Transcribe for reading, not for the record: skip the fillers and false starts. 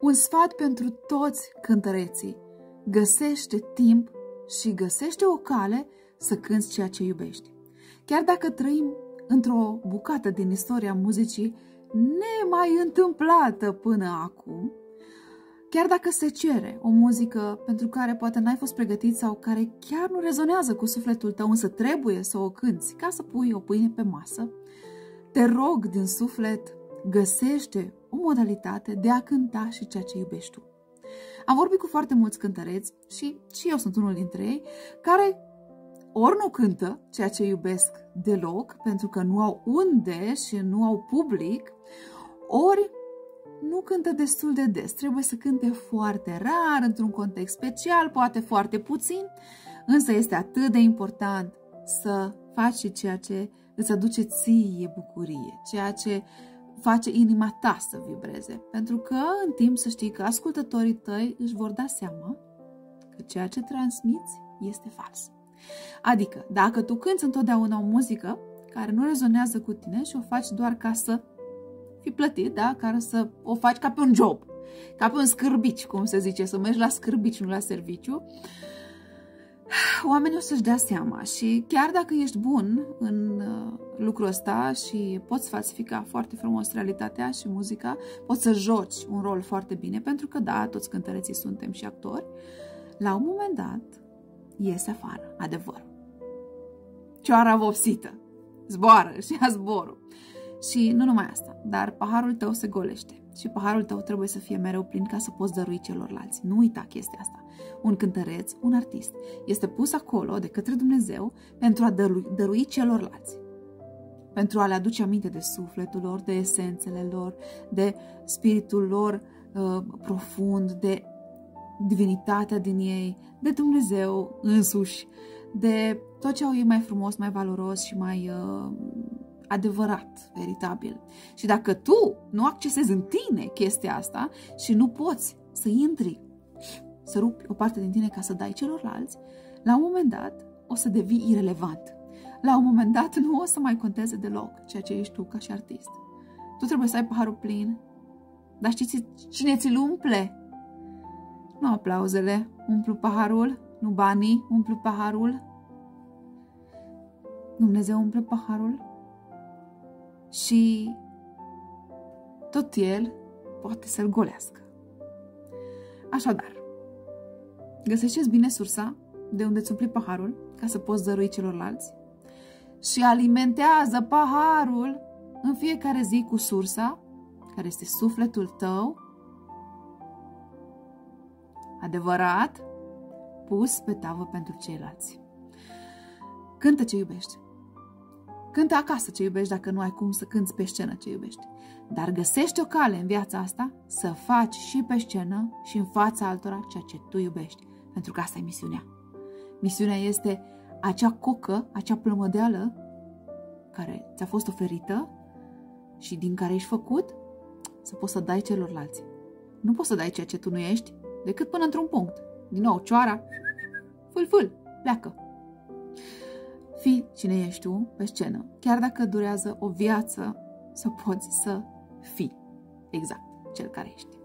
Un sfat pentru toți cântăreții. Găsește timp și găsește o cale să cânți ceea ce iubești. Chiar dacă trăim într-o bucată din istoria muzicii nemai întâmplată până acum, chiar dacă se cere o muzică pentru care poate n-ai fost pregătit sau care chiar nu rezonează cu sufletul tău, însă trebuie să o cânți ca să pui o pâine pe masă, te rog din suflet, găsește o modalitate de a cânta și ceea ce iubești tu. Am vorbit cu foarte mulți cântăreți și eu sunt unul dintre ei, care ori nu cântă ceea ce iubesc deloc, pentru că nu au unde și nu au public, ori nu cântă destul de des. Trebuie să cânte foarte rar, într-un context special, poate foarte puțin, însă este atât de important să faci ceea ce îți aduce ție bucurie, ceea ce face inima ta să vibreze. Pentru că în timp să știi că ascultătorii tăi își vor da seama că ceea ce transmiți este fals. Adică, dacă tu cânti întotdeauna o muzică care nu rezonează cu tine și o faci doar ca să fii plătit, da? Ca să o faci ca pe un job, ca pe un scârbici, cum se zice, să mergi la scârbici, nu la serviciu, oamenii o să-și dea seama. Și chiar dacă ești bun în lucrul ăsta și poți falsifica foarte frumos realitatea și muzica, poți să joci un rol foarte bine, pentru că, da, toți cântăreții suntem și actori, la un moment dat iese afară adevărul. Cioara vopsită zboară și ia zborul. Și nu numai asta, dar paharul tău se golește și paharul tău trebuie să fie mereu plin ca să poți dărui celorlalți. Nu uita chestia asta. Un cântăreț, un artist, este pus acolo de către Dumnezeu pentru a dărui celorlalți. Pentru a le aduce aminte de sufletul lor, de esențele lor, de spiritul lor profund, de divinitatea din ei, de Dumnezeu însuși, de tot ce au ei mai frumos, mai valoros și mai adevărat, veritabil. Și dacă tu nu accesezi în tine chestia asta și nu poți să intri, să rupi o parte din tine ca să dai celorlalți, la un moment dat o să devii irelevant. La un moment dat nu o să mai conteze deloc ceea ce ești tu ca și artist. Tu trebuie să ai paharul plin. Dar știți cine ți-l umple? Nu aplauzele umplu paharul, nu banii umplu paharul. Dumnezeu umple paharul și tot El poate să-l golească. Așadar, găsește-ți bine sursa de unde îți umpli paharul ca să poți dărui celorlalți și alimentează paharul în fiecare zi cu sursa care este sufletul tău adevărat, pus pe tavă pentru ceilalți. Cântă ce iubești. Cântă acasă ce iubești dacă nu ai cum să cânți pe scenă ce iubești. Dar găsește o cale în viața asta să faci și pe scenă și în fața altora ceea ce tu iubești. Pentru că asta e misiunea. Misiunea este acea cocă, acea plămădeală care ți-a fost oferită și din care ești făcut să poți să dai celorlalți. Nu poți să dai ceea ce tu nu ești decât până într-un punct. Din nou, cioara, fâl, pleacă. Fii cine ești tu pe scenă, chiar dacă durează o viață să poți să fii exact cel care ești.